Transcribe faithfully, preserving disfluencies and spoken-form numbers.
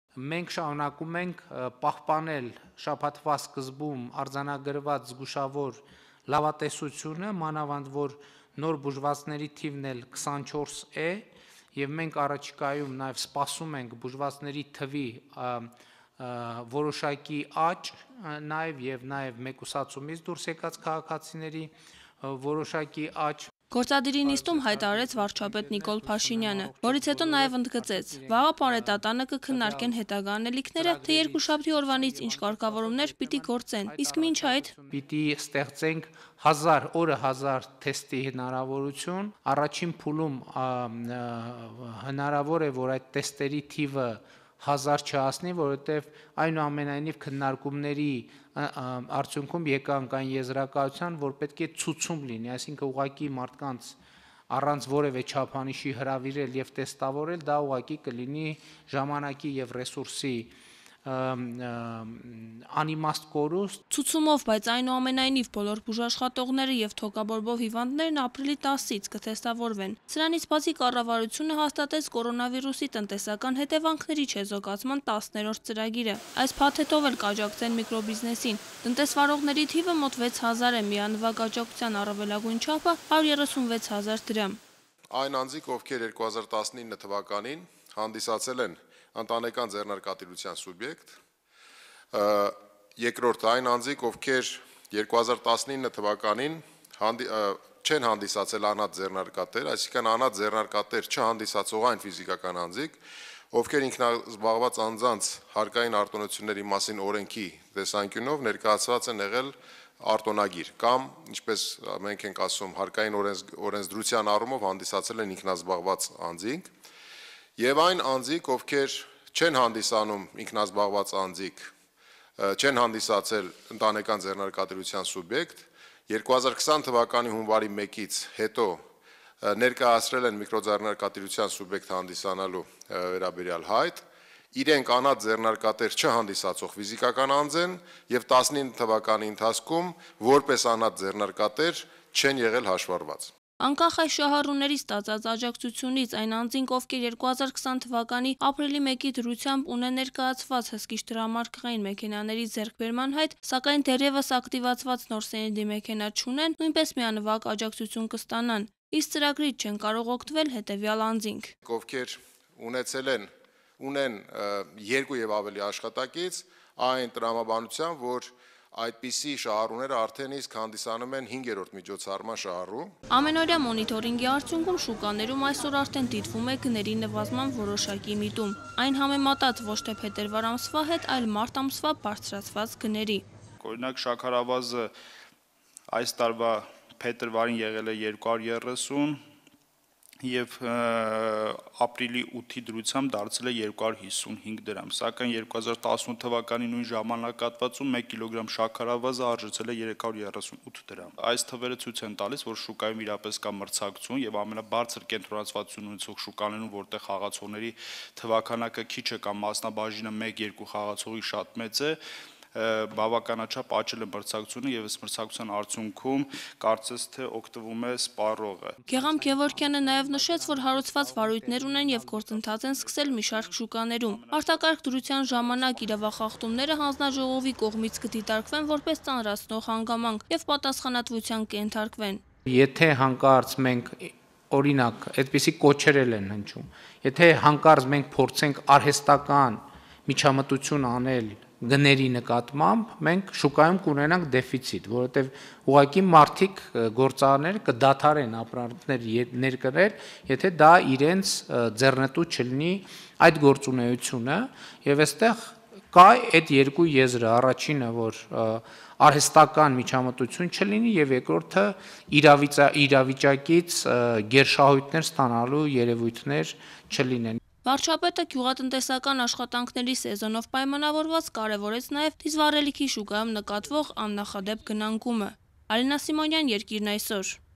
Մենք շարունակում ենք պահպանել շաբաթվա սկզբում արձանագրված զգուշավոր լավատեսությունը, մանավանդ որ նոր բուժվածների թիվն էլ քսանչորս է, եւ մենք առաջիկայում նաեւ սպասում ենք բուժվածների թվի որոշակի աճ, նաեւ եւ նաեւ մեկուսացումից դուրս եկած քաղաքացիների որոշակի աճ։ Գործադիրի նիստում հայտարարեց վարչապետ Նիկոլ Փաշինյանը, որից հետո նաև ընդգծեց. վաղը պարետատանը կքննարկեն հետագա անելիքները, թե երկուշաբթի օրվանից ինչ կարգավորումներ պիտի գործեն, իսկ մինչ այդ պիտի ստեղծենք հազար օրը հազար թեստի հնարավորություն, առաջին փուլում հնարավոր է, որ այդ տեստերի թիվը հազար չհասնի, որովհետև այնուամենայնիվ քննարկումների արդյունքում եկանք այն եզրակացության, որ պետք է ցուցում լինի, այսինքն ուղղակի մարդկանց առանց որևէ չափանիշի հրավիրել եւ տեստավորել, դա ուղղակի կլինի ժամանակի եւ ռեսուրսի անիմաստ կորուստ։ Ցուցումով, բայց այնուամենայնիվ բոլոր բուժաշխատողները եւ թոկաբորբով հիվանդներն ապրիլի տասից կթեստավորվեն։ Սրանից բացի կառավարությունը հաստատեց կորոնավիրուսի տնտեսական հետևանքների չեզոքացման տասներորդ ծրագիրը։ Այս փաթեթով էլ կաջակցեն միկրոբիզնեսին։ Տնտեսվարողների թիվը մոտ վեց հազար է, միանվագ աջակցության առավելագույն չափը հարյուր երեսունվեց հազար դրամ։ Այն անձիկ, ովքեր երկու հազար տասնինը թվականին հանդիսացել են ընտանեկան ձեռնարկատիրության սուբյեկտ, երկրորդ այն անձիկ, ովքեր երկու հազար տասնինը թվականին չեն հանդիսացել անհատ ձեռնարկատեր, այսինքն անհատ ձեռնարկատեր չհանդիսացող այն ֆիզիկական անձիկ, ովքեր ինքնազբաղված անձանց հարկային արտոնությունների մասին օրենքի տեսանկյունով ներկայացված են եղել արտոնագիր կամ, ինչպես մենք ենք ասում, հարկային օրենսդրության առումով հանդիսացել են ինքնազբաղված անձինք, եւ այն անձիկ, ովքեր չեն հանդիսանում ինքնազբաղված անձիկ, չեն հանդիսացել ընտանեկան ձեռնարկատիրության սուբյեկտ, երկու հազար քսան թվականի հունվարի մեկից հետո ներկայացրել են միկրոձեռնարկատիրության սուբյեկտ հանդիսանալու վերաբերյալ հայտ, իրենք անհատ ձեռնարկատեր չհանդիսացող ֆիզիկական անձ են եւ տասնինը թվականի ընթացքում որպես անհատ ձեռնարկատեր չեն եղել հաշվառված։ Անկախ այս շահառուների ստացած աջակցությունից այն անձինք, ովքեր երկու հազար քսան թվականի ապրիլի մեկի դրությամբ ունեն ներկայացված հսկիչ դրամարկղային մեքենաների ձեռքբերման հայտ, սակայն դեռևս ակտիվացված նոր սերնդի մեքենա չունեն, նույնպես միանվագ աջակցություն կստանան։ Իսկ ծրագրից չեն կարող օգտվել հետևյալ անձինք, ովքեր ունեցել են ունեն երկու եւ ավելի աշխատակից, այն տրամաբանության, որ այդպիսի շահառուները արդեն իսկ հանդիսանում են հինգերորդ միջոցառման շահառու։ Ամենօրյա մոնիթորինգի արդյունքում շուկաներում այսօր արդեն դիտվում է գների նվազման որոշակի միտում։ Այն համեմատած ոչ թե փետրվար ամսվա հետ, այլ մարտ ամսվա բարձրացված գների։ Օրինակ շաքարավազը այս տարվա փետրվարին եղել է երկու հարյուր երեսուն եւ ապրիլի ութի դրությամբ դարձել է երկու հարյուր հիսունհինգ դրամ, սակայն երկու հազար տասնութ թվականի նույն ժամանակահատվածում մեկ կիլոգրամ շաքարավազը արժեցել է երեք հարյուր երեսունութ դրամ։ Այս թվերը ցույց են տալիս, որ շուկայում իրապես կա մրցակցություն եւ ամենաբարձր կենտրոնացվածություն ունեցող շուկաներում, որտեղ խաղացողների թվականակը քիչ է կամ մասնաբաժինը մեկ-երկու խաղացողի շատ մեծ է, բավականաչափ աճել է մրցակցությունը եւ այս մրցակցության արդյունքում կարծես թե օգտվում է սպառողը։ Գեգամ Գևորգյանը նաեւ նշեց, որ հարուցված վարույթներ ունեն եւ գործընթաց են սկսել մի շարք շուկաներում։ Արտակարգ դրության ժամանակ իրավախախտումները հանձնաժողովի կողմից կդիտարկվեն որպես ծանրացնող հանգամանք եւ պատասխանատվության կենթարկվեն։ Եթե հանկարծ մենք օրինակ այդպիսի կոչերել են հնչում, եթե հանկարծ մենք փորձենք արհեստական միջամտություն անել գների նկատմամբ, մենք շուկայում կունենանք դեֆիցիտ, որովհետև ուղղակի մարդիկ գործարարները կդադարեն ապրանքներ ներկրել, եթե դա իրենց ձեռնտու չլինի այդ գործունեությունը, եւ այստեղ կա այդ երկու եզրը, առաջինը, որ արհեստական միջամտություն չլինի եւ երկրորդը իրավիճակից գերշահույթներ ստանալու երևույթներ չլինեն։ Վարչապետը գյուղատնտեսական աշխատանքների սեզոնով պայմանավորված կարևորեց նաև դիզվառելիքի շուկայում նկատվող աննախադեպ գնանկումը։ Ալինա Սիմոնյան, Երկիրն այսօր։